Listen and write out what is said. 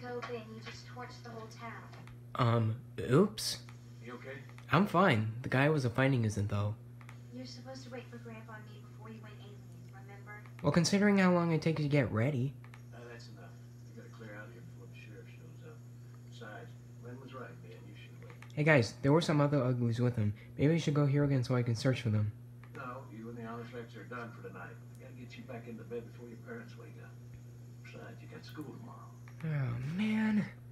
hoping you just torched the whole town. Oops. You okay? I'm fine. The guy I was finding isn't, though. You're supposed to wait for Grandpa and me before you went alien, remember? Well, considering how long it takes to get ready. That's enough. You gotta clear out here before the sheriff shows up. Besides, Gwen was right, man. You should wait. Hey guys, there were some other uglies with him. Maybe I should go here again so I can search for them. No, you and the artifacts are done for tonight. We gotta get you back into bed before your parents wake up. Besides, you got school tomorrow. Oh, man.